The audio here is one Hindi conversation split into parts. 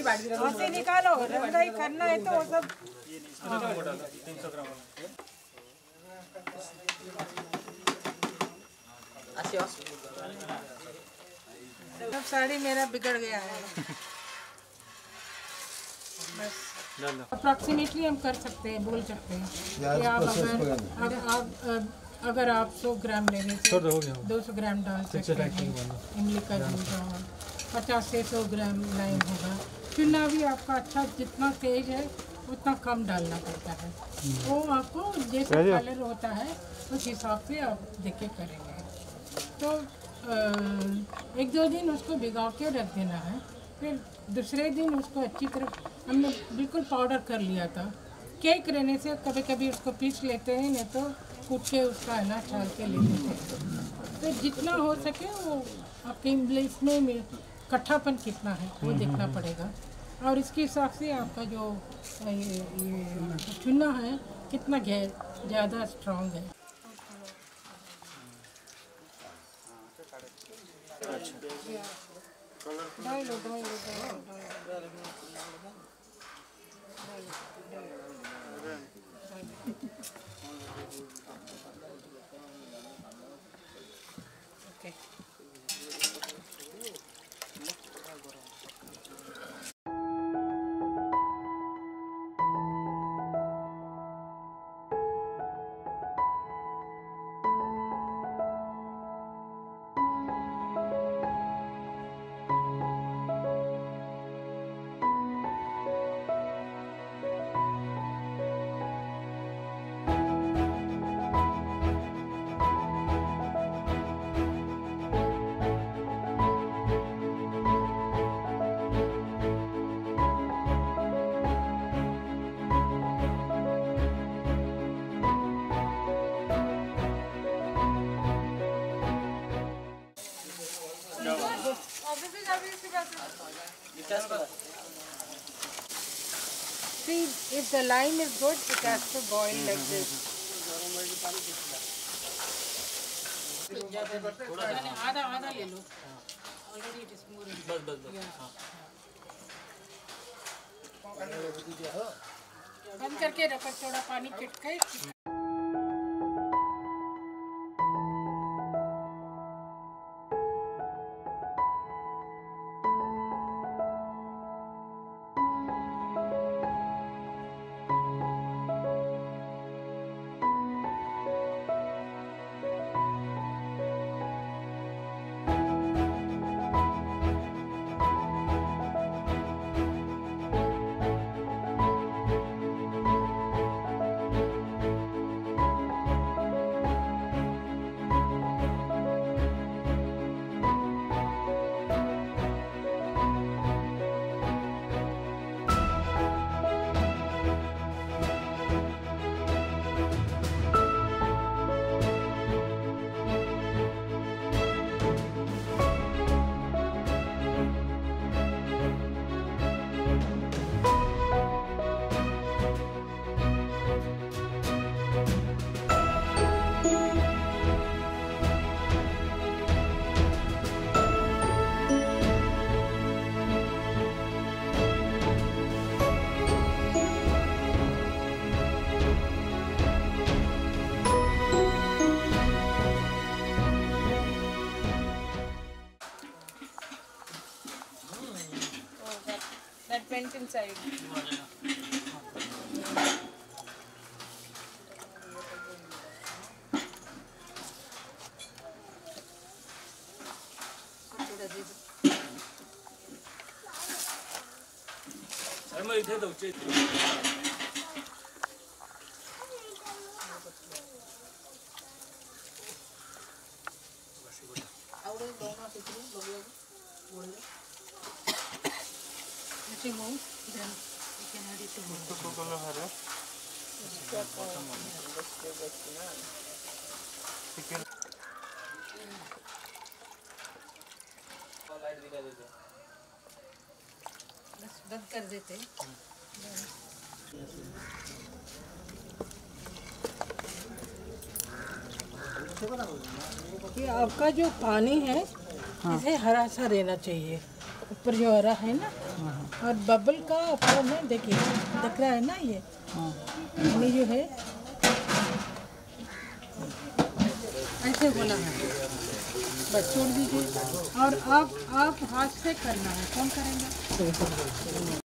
से निकालो, रंगाई करना है तो वो सब। सब साड़ी मेरा बिगड़ गया है। बस अप्रॉक्सीमेटली हम कर सकते हैं, बोल सकते हैं कि आप अगर आप 100 ग्राम लेने से 200 ग्राम डाल सकते हैं इमली का जूस, और 50 से 100 ग्राम लाइम होगा। चुना भी आपका अच्छा जितना तेज है उतना कम डालना पड़ता है। वो आपको जैसा कलर होता है उस हिसाब से आप देख के करेंगे। तो 1-2 दिन उसको भिगा के रख देना है। फिर दूसरे दिन उसको अच्छी तरह हमने बिल्कुल पाउडर कर लिया था। केक रहने से कभी कभी उसको पीस लेते हैं, नहीं तो कूट के उसका है ना छाल के ले लेते हैं। तो जितना हो सके वो आपके इसमें कट्ठापन कितना है वो देखना पड़ेगा, और इसके हिसाब से आपका जो ये चुना है कितना ज़्यादा स्ट्रॉन्ग है। See, if the lime is good, it has to boil like this. आधा ले लो। Already it is more. बस। बंद करके रखो, थोड़ा पानी छिटके। Went inside. मैं इधर तो उच्च remove, then you can add it to more. बस बंद कर देते। ये आपका जो पानी है इसे हरा सा रहना चाहिए, ऊपर जो हरा है ना और बबल का फॉर्म है, देखिए दिख रहा है ना ये जो है ऐसे होना है, बस छोड़ दीजिए। और आप हाथ से करना है, कौन करेंगे?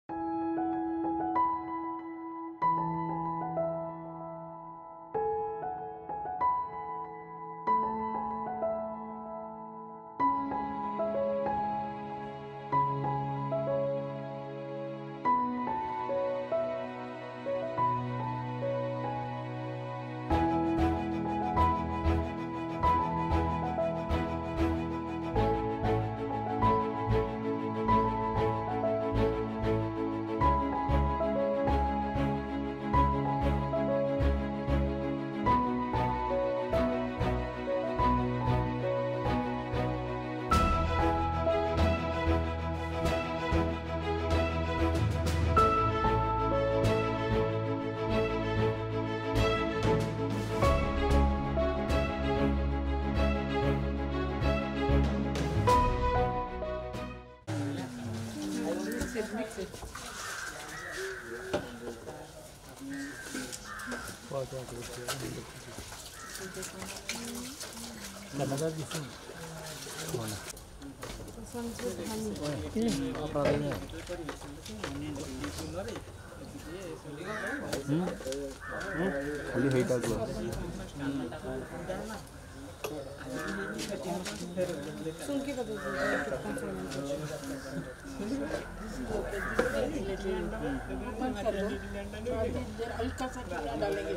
हल्का सा डालेंगे।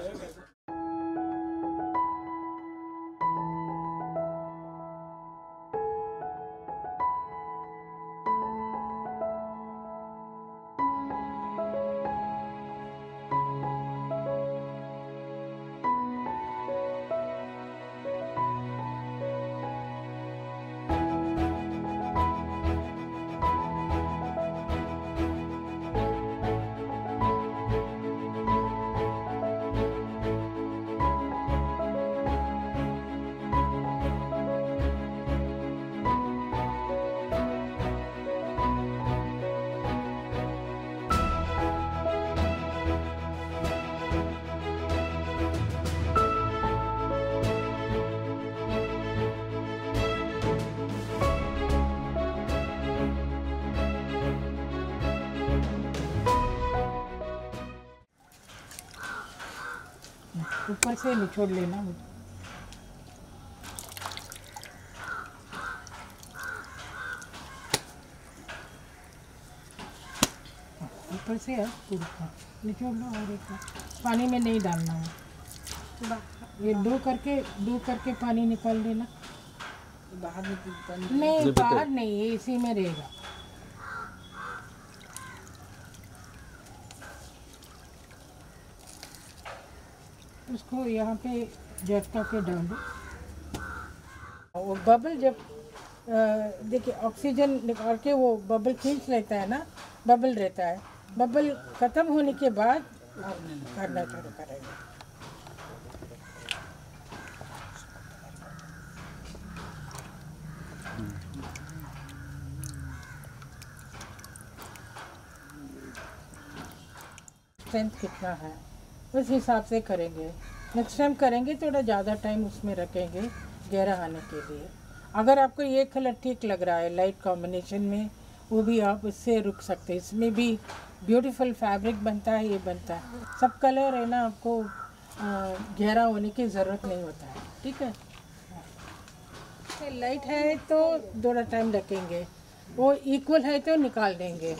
ऊपर से निचोड़ लेना मुझे। ऊपर से निचोड़ लो और एक पानी में नहीं डालना है, ये दो करके पानी निकाल देना। बाहर नहीं, बाहर नहीं, ये इसी में रहेगा। उसको यहाँ पे झटका के डाल दो। वो बबल जब देखिए ऑक्सीजन निकाल के वो बबल खींच लेता है ना, बबल रहता है। बबल ख़त्म होने के बाद आप करना शुरू करेंगे। स्ट्रेंथ कितना है उस हिसाब से करेंगे। नेक्स्ट टाइम करेंगे थोड़ा ज़्यादा टाइम उसमें रखेंगे गहरा आने के लिए। अगर आपको ये कलर ठीक लग रहा है लाइट कॉम्बिनेशन में, वो भी आप इससे रुक सकते हैं। इसमें भी ब्यूटीफुल फैब्रिक बनता है, ये बनता है। सब कलर है ना, आपको गहरा होने की ज़रूरत नहीं होता है। ठीक है, लाइट है तो थोड़ा टाइम रखेंगे, वो इक्वल है तो निकाल देंगे।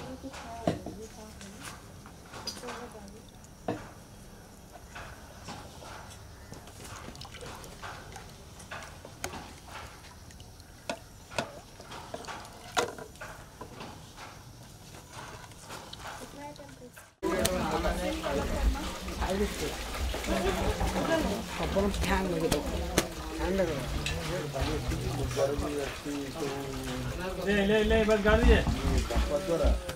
अपन फैन लगे तो फैन लगे ले बस गाड़ी है।